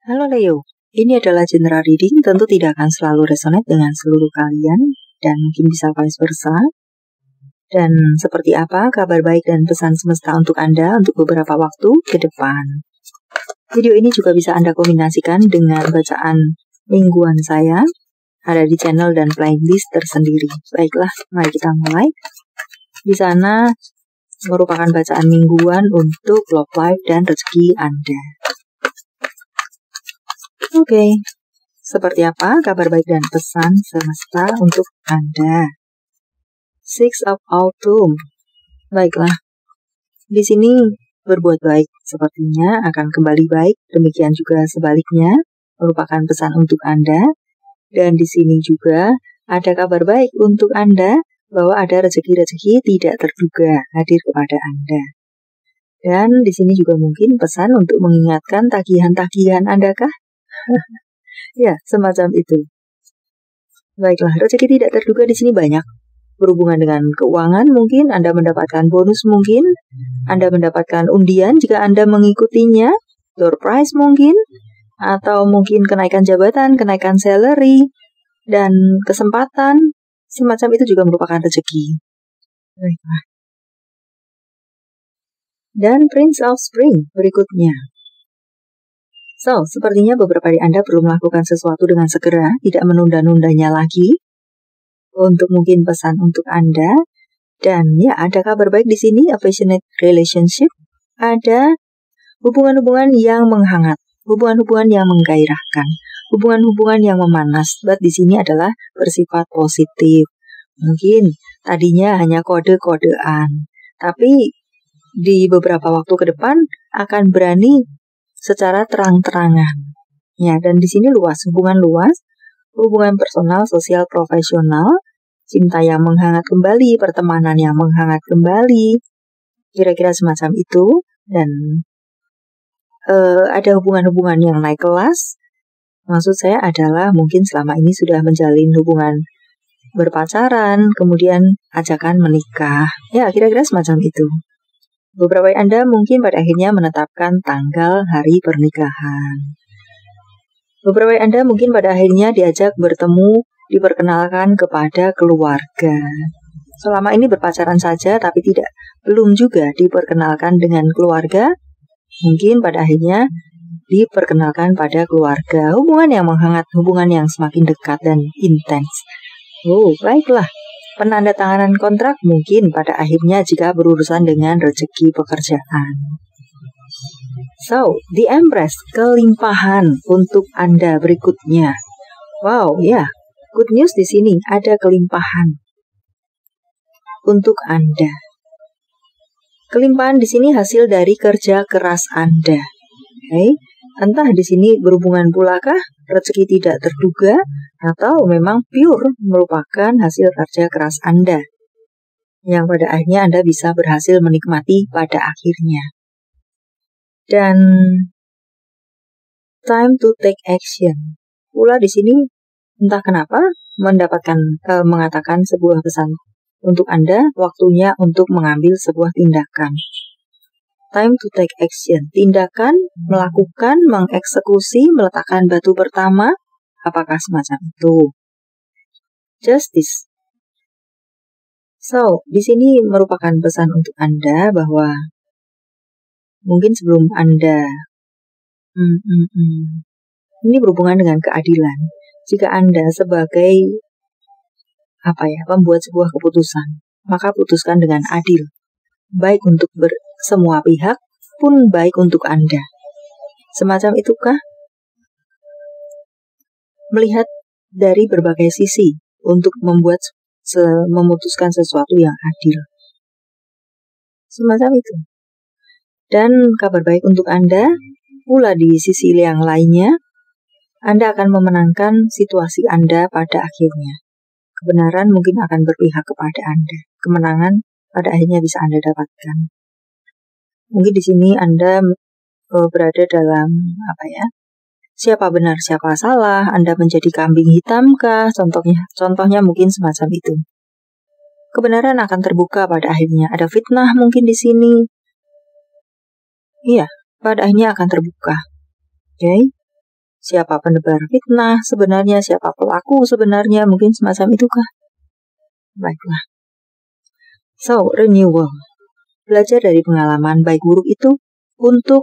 Halo Leo, ini adalah general reading, tentu tidak akan selalu resonate dengan seluruh kalian, dan mungkin bisa vice versa. Dan seperti apa kabar baik dan pesan semesta untuk Anda untuk beberapa waktu ke depan. Video ini juga bisa Anda kombinasikan dengan bacaan mingguan saya, ada di channel dan playlist tersendiri. Baiklah, mari kita mulai. Di sana merupakan bacaan mingguan untuk love life dan rezeki Anda. Oke, seperti apa kabar baik dan pesan semesta untuk Anda? Six of Autumn. Baiklah, di sini berbuat baik sepertinya akan kembali baik. Demikian juga sebaliknya merupakan pesan untuk Anda. Dan di sini juga ada kabar baik untuk Anda bahwa ada rezeki-rezeki tidak terduga hadir kepada Anda. Dan di sini juga mungkin pesan untuk mengingatkan tagihan-tagihan Anda kah? Ya, semacam itu. Baiklah, rezeki tidak terduga di sini banyak. Berhubungan dengan keuangan mungkin, Anda mendapatkan bonus mungkin, Anda mendapatkan undian jika Anda mengikutinya, door prize mungkin, atau mungkin kenaikan jabatan, kenaikan salary, dan kesempatan, semacam itu juga merupakan rezeki. Baiklah. Dan Prince of Spring berikutnya. So, sepertinya beberapa dari Anda perlu melakukan sesuatu dengan segera, tidak menunda-nundanya lagi. Untuk mungkin pesan untuk Anda. Dan ya, ada kabar baik di sini, affectionate relationship. Ada hubungan-hubungan yang menghangat, hubungan-hubungan yang menggairahkan, hubungan-hubungan yang memanas. But di sini adalah bersifat positif. Mungkin tadinya hanya kode-kodean, tapi di beberapa waktu ke depan akan berani secara terang-terangan. Ya, dan di sini luas, hubungan personal, sosial, profesional, cinta yang menghangat kembali, pertemanan yang menghangat kembali, kira-kira semacam itu. Dan ada hubungan-hubungan yang naik kelas. Maksud saya adalah mungkin selama ini sudah menjalin hubungan berpacaran, kemudian ajakan menikah. Ya, kira-kira semacam itu. Beberapa dari Anda mungkin pada akhirnya menetapkan tanggal hari pernikahan. Beberapa dari Anda mungkin pada akhirnya diajak bertemu, diperkenalkan kepada keluarga. Selama ini berpacaran saja tapi belum juga diperkenalkan dengan keluarga. Mungkin pada akhirnya diperkenalkan pada keluarga. Hubungan yang menghangat, hubungan yang semakin dekat dan intens. Oh, baiklah. Penandatanganan kontrak mungkin pada akhirnya jika berurusan dengan rezeki pekerjaan. So, the Empress, kelimpahan untuk Anda berikutnya. Wow, ya, good news di sini, ada kelimpahan untuk Anda. Kelimpahan di sini hasil dari kerja keras Anda. Okay? Entah di sini berhubungan pula kah rezeki tidak terduga, atau memang pure merupakan hasil kerja keras Anda, yang pada akhirnya Anda bisa berhasil menikmati pada akhirnya. Dan time to take action. Pula di sini entah kenapa mengatakan sebuah pesan untuk Anda, waktunya untuk mengambil sebuah tindakan. Time to take action. Tindakan, melakukan, mengeksekusi, meletakkan batu pertama. Apakah semacam itu? Justice. So, di sini merupakan pesan untuk Anda bahwa mungkin sebelum Anda ini berhubungan dengan keadilan. Jika Anda sebagai pembuat sebuah keputusan, maka putuskan dengan adil. Baik untuk semua pihak pun baik untuk Anda. Semacam itukah? Melihat dari berbagai sisi untuk memutuskan sesuatu yang adil. Semacam itu. Dan kabar baik untuk Anda, pula di sisi yang lainnya, Anda akan memenangkan situasi Anda pada akhirnya. Kebenaran mungkin akan berpihak kepada Anda. Kemenangan pada akhirnya bisa Anda dapatkan. Mungkin di sini Anda berada dalam siapa benar siapa salah, Anda menjadi kambing hitamkah, contohnya mungkin semacam itu. Kebenaran akan terbuka pada akhirnya. Ada fitnah mungkin di sini. Iya, pada akhirnya akan terbuka. Okay? siapa penebar fitnah sebenarnya, siapa pelaku sebenarnya, mungkin semacam itukah? Baiklah. So, renewal. Belajar dari pengalaman baik buruk itu untuk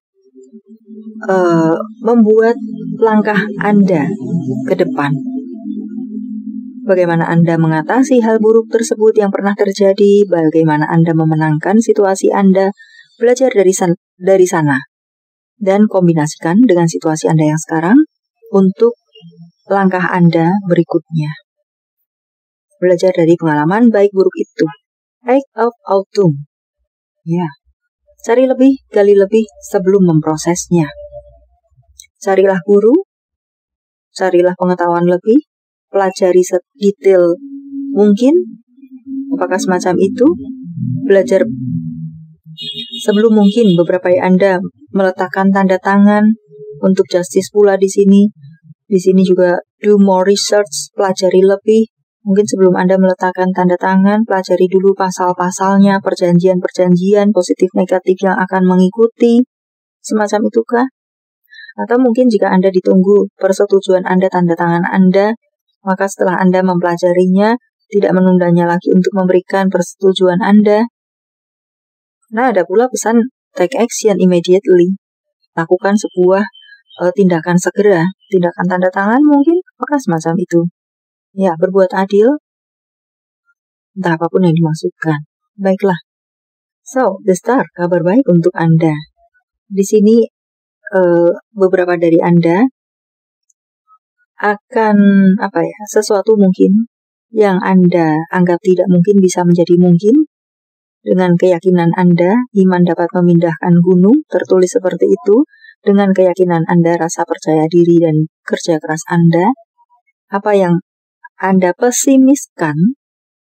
membuat langkah Anda ke depan. Bagaimana Anda mengatasi hal buruk tersebut yang pernah terjadi, bagaimana Anda memenangkan situasi Anda, belajar dari sana, dan kombinasikan dengan situasi Anda yang sekarang untuk langkah Anda berikutnya. Belajar dari pengalaman baik buruk itu. Act of autumn. Ya, cari lebih, gali lebih sebelum memprosesnya. Carilah guru, carilah pengetahuan lebih, pelajari sedetail mungkin. Apakah semacam itu? Belajar sebelum mungkin. Beberapa Anda meletakkan tanda tangan untuk justice pula di sini. Di sini juga do more research, pelajari lebih. Mungkin sebelum Anda meletakkan tanda tangan, pelajari dulu pasal-pasalnya, perjanjian-perjanjian positif negatif yang akan mengikuti. Semacam itukah? Atau mungkin jika Anda ditunggu persetujuan Anda, tanda tangan Anda, maka setelah Anda mempelajarinya, tidak menundanya lagi untuk memberikan persetujuan Anda. Nah, ada pula pesan take action immediately. Lakukan sebuah tindakan segera, tindakan tanda tangan mungkin, apakah semacam itu. Ya, berbuat adil, entah apapun yang dimaksudkan. Baiklah. So, the star, kabar baik untuk Anda. Di sini beberapa dari Anda akan sesuatu mungkin yang Anda anggap tidak mungkin bisa menjadi mungkin. Dengan keyakinan Anda, iman dapat memindahkan gunung, tertulis seperti itu. Dengan keyakinan Anda, rasa percaya diri dan kerja keras Anda, apa yang Anda pesimiskan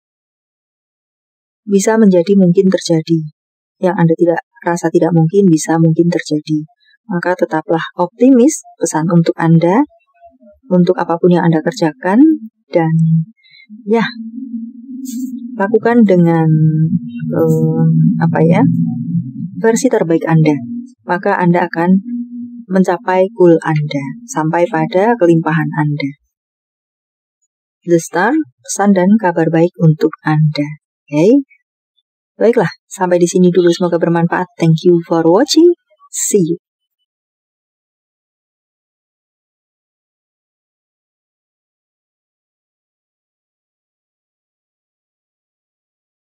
bisa menjadi mungkin terjadi. Yang Anda rasa tidak mungkin bisa mungkin terjadi. Maka tetaplah optimis, pesan untuk Anda, untuk apapun yang Anda kerjakan, dan ya, lakukan dengan versi terbaik Anda. Maka Anda akan mencapai goal Anda, sampai pada kelimpahan Anda. The Star, pesan dan kabar baik untuk Anda. Okay? Baiklah, sampai di sini dulu. Semoga bermanfaat. Thank you for watching. See you.